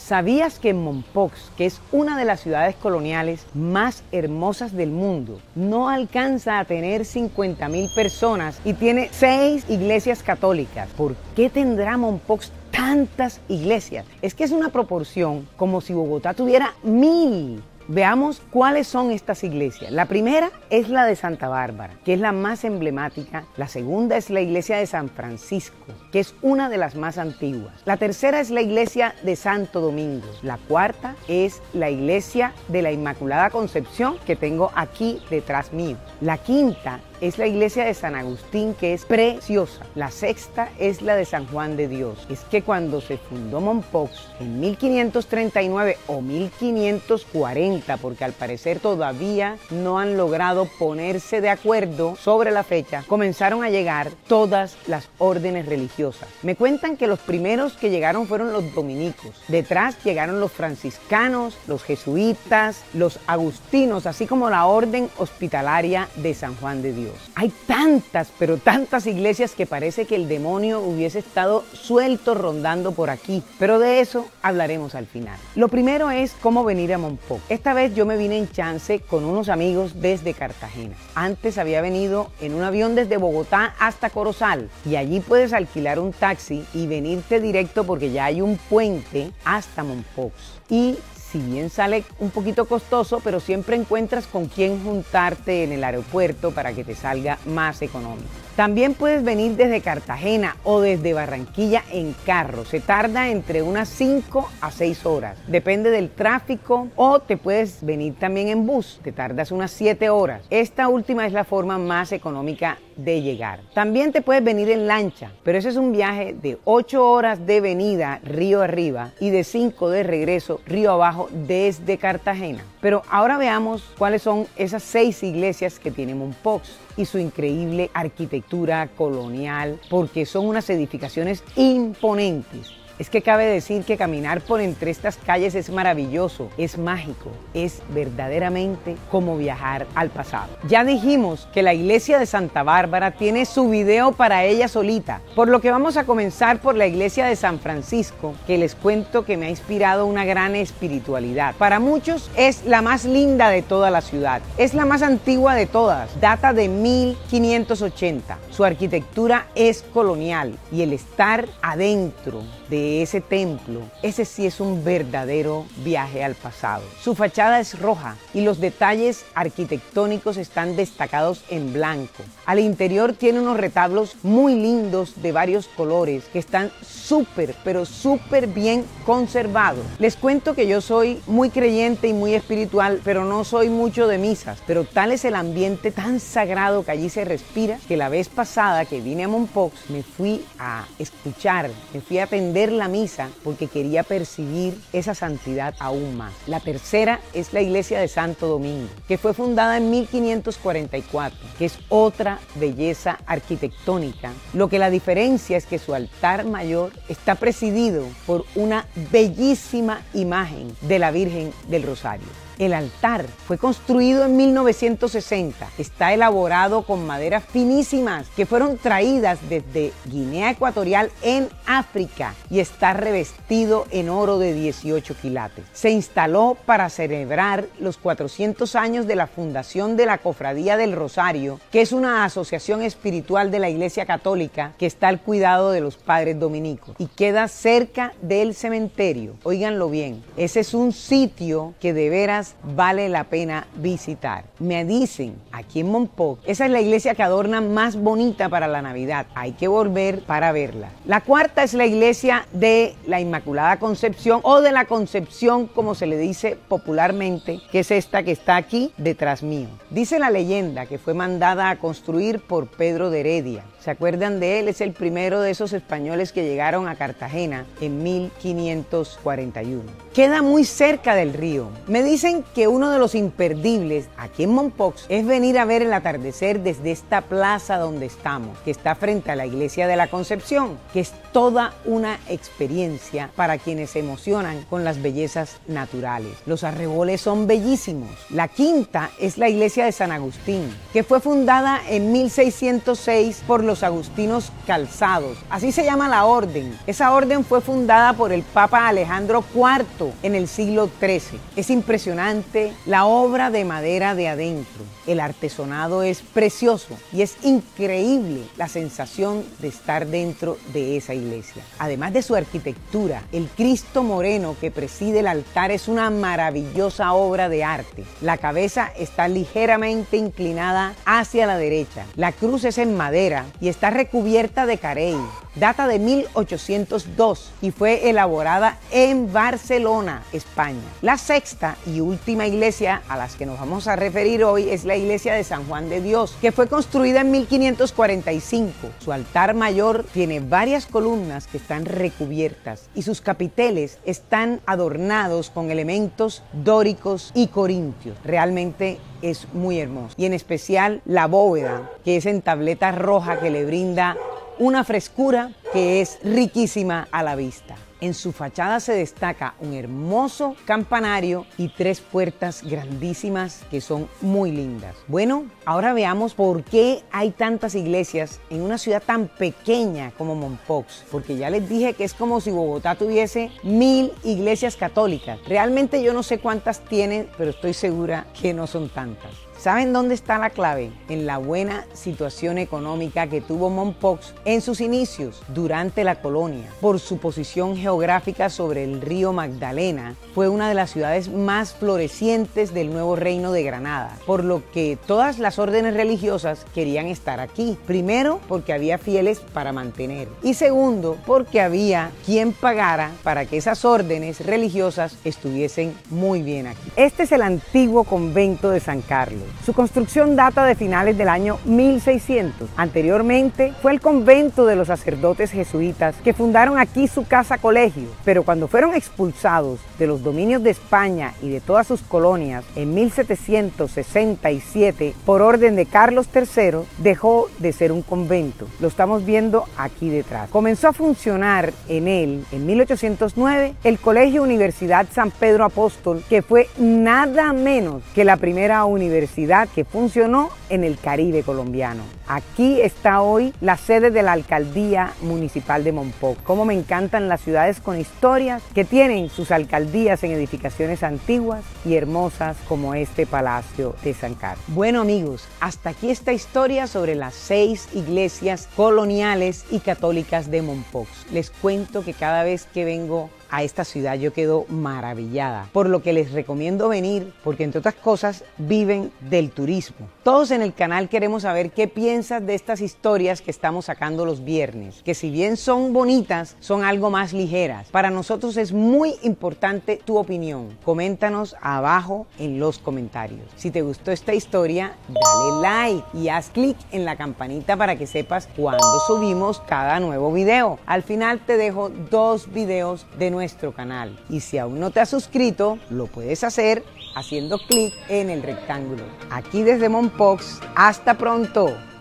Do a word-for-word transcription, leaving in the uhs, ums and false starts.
¿Sabías que Mompox, que es una de las ciudades coloniales más hermosas del mundo, no alcanza a tener cincuenta mil personas y tiene seis iglesias católicas? ¿Por qué tendrá Mompox tantas iglesias? Es que es una proporción como si Bogotá tuviera mil. Veamos cuáles son estas iglesias. La primera es la de Santa Bárbara, que es la más emblemática. La segunda es la iglesia de San Francisco, que es una de las más antiguas. La tercera es la iglesia de Santo Domingo. La cuarta es la iglesia de la Inmaculada Concepción, que tengo aquí detrás mío. La quinta es la iglesia de San Agustín, que es preciosa. La sexta es la de San Juan de Dios. Es que cuando se fundó Mompox en mil quinientos treinta y nueve o mil quinientos cuarenta, porque al parecer todavía no han logrado ponerse de acuerdo sobre la fecha, comenzaron a llegar todas las órdenes religiosas. Me cuentan que los primeros que llegaron fueron los dominicos. Detrás llegaron los franciscanos, los jesuitas, los agustinos, así como la orden hospitalaria de San Juan de Dios. Hay tantas, pero tantas iglesias que parece que el demonio hubiese estado suelto rondando por aquí, pero de eso hablaremos al final. Lo primero es cómo venir a Mompox. Esta vez yo me vine en chance con unos amigos desde Cartagena. Antes había venido en un avión desde Bogotá hasta Corozal y allí puedes alquilar un taxi y venirte directo porque ya hay un puente hasta Mompox. Y si bien sale un poquito costoso, pero siempre encuentras con quién juntarte en el aeropuerto para que te salga más económico. También puedes venir desde Cartagena o desde Barranquilla en carro. Se tarda entre unas cinco a seis horas. Depende del tráfico. O te puedes venir también en bus. Te tardas unas siete horas. Esta última es la forma más económica de llegar. También te puedes venir en lancha, pero ese es un viaje de ocho horas de venida río arriba y de cinco de regreso río abajo desde Cartagena. Pero ahora veamos cuáles son esas seis iglesias que tiene Mompox y su increíble arquitectura colonial, porque son unas edificaciones imponentes. Es que cabe decir que caminar por entre estas calles es maravilloso, es mágico, es verdaderamente como viajar al pasado. Ya dijimos que la iglesia de Santa Bárbara tiene su video para ella solita, por lo que vamos a comenzar por la iglesia de San Francisco, que les cuento que me ha inspirado una gran espiritualidad. Para muchos es la más linda de toda la ciudad, es la más antigua de todas, data de mil quinientos ochenta. Su arquitectura es colonial y el estar adentro de ese templo, ese sí es un verdadero viaje al pasado. Su fachada es roja y los detalles arquitectónicos están destacados en blanco. Al interior tiene unos retablos muy lindos de varios colores que están súper, pero súper bien conservados. Les cuento que yo soy muy creyente y muy espiritual, pero no soy mucho de misas, pero tal es el ambiente tan sagrado que allí se respira, que la vez pasada que vine a Mompox me fui a escuchar, me fui a atender la misa porque quería percibir esa santidad aún más. La tercera es la iglesia de Santo Domingo, que fue fundada en mil quinientos cuarenta y cuatro, que es otra belleza arquitectónica. Lo que la diferencia es que su altar mayor está presidido por una bellísima imagen de la Virgen del Rosario. El altar fue construido en mil novecientos sesenta. Está elaborado con maderas finísimas que fueron traídas desde Guinea Ecuatorial en África y está revestido en oro de dieciocho quilates. Se instaló para celebrar los cuatrocientos años de la fundación de la Cofradía del Rosario, que es una asociación espiritual de la Iglesia Católica que está al cuidado de los padres dominicos y queda cerca del cementerio. Óiganlo bien, ese es un sitio que de veras vale la pena visitar. Me dicen, aquí en Mompox, esa es la iglesia que adorna más bonita para la Navidad. Hay que volver para verla. La cuarta es la iglesia de la Inmaculada Concepción o de la Concepción, como se le dice popularmente, que es esta que está aquí detrás mío. Dice la leyenda que fue mandada a construir por Pedro de Heredia. ¿Se acuerdan de él? Es el primero de esos españoles que llegaron a Cartagena en mil quinientos cuarenta y uno. Queda muy cerca del río. Me dicen que uno de los imperdibles aquí en Mompox es venir a ver el atardecer desde esta plaza donde estamos, que está frente a la iglesia de la Concepción, que es toda una experiencia para quienes se emocionan con las bellezas naturales. Los arreboles son bellísimos. La quinta es la iglesia de San Agustín, que fue fundada en mil seiscientos seis por los los agustinos calzados. Así se llama la orden. Esa orden fue fundada por el Papa Alejandro cuarto en el siglo trece. Es impresionante la obra de madera de adentro. El artesonado es precioso y es increíble la sensación de estar dentro de esa iglesia. Además de su arquitectura, el Cristo moreno que preside el altar es una maravillosa obra de arte. La cabeza está ligeramente inclinada hacia la derecha. La cruz es en madera y está recubierta de carey. Data de mil ochocientos dos y fue elaborada en Barcelona, España. La sexta y última iglesia a las que nos vamos a referir hoy es la iglesia de San Juan de Dios, que fue construida en mil quinientos cuarenta y cinco. Su altar mayor tiene varias columnas que están recubiertas y sus capiteles están adornados con elementos dóricos y corintios. Realmente es muy hermoso. Y en especial la bóveda, que es en tableta roja, que le brinda una frescura que es riquísima a la vista. En su fachada se destaca un hermoso campanario y tres puertas grandísimas que son muy lindas. Bueno, ahora veamos por qué hay tantas iglesias en una ciudad tan pequeña como Mompox. Porque ya les dije que es como si Bogotá tuviese mil iglesias católicas. Realmente yo no sé cuántas tienen, pero estoy segura que no son tantas. ¿Saben dónde está la clave? En la buena situación económica que tuvo Mompox en sus inicios, durante la colonia. Por su posición geográfica sobre el río Magdalena, fue una de las ciudades más florecientes del nuevo reino de Granada, por lo que todas las órdenes religiosas querían estar aquí. Primero, porque había fieles para mantener, y segundo, porque había quien pagara para que esas órdenes religiosas estuviesen muy bien aquí. Este es el antiguo convento de San Carlos. Su construcción data de finales del año mil seiscientos. Anteriormente fue el convento de los sacerdotes jesuitas que fundaron aquí su casa colegio, pero cuando fueron expulsados de los dominios de España y de todas sus colonias en mil setecientos sesenta y siete por orden de Carlos tercero, dejó de ser un convento. Lo estamos viendo aquí detrás. Comenzó a funcionar en él en mil ochocientos nueve el Colegio Universidad San Pedro Apóstol, que fue nada menos que la primera universidad que funcionó en el Caribe colombiano. Aquí está hoy la sede de la Alcaldía Municipal de Mompox. Como me encantan las ciudades con historias que tienen sus alcaldías en edificaciones antiguas y hermosas como este Palacio de San Carlos. Bueno amigos, hasta aquí esta historia sobre las seis iglesias coloniales y católicas de Mompox. Les cuento que cada vez que vengo a esta ciudad yo quedo maravillada, por lo que les recomiendo venir, porque entre otras cosas viven del turismo. Todos en el canal queremos saber qué piensas de estas historias que estamos sacando los viernes, que si bien son bonitas, son algo más ligeras. Para nosotros es muy importante tu opinión. Coméntanos abajo en los comentarios. Si te gustó esta historia, dale like y haz clic en la campanita para que sepas cuando subimos cada nuevo video. Al final te dejo dos videos de nuestro nuestro canal, y si aún no te has suscrito, lo puedes hacer haciendo clic en el rectángulo. Aquí desde Mompox, hasta pronto.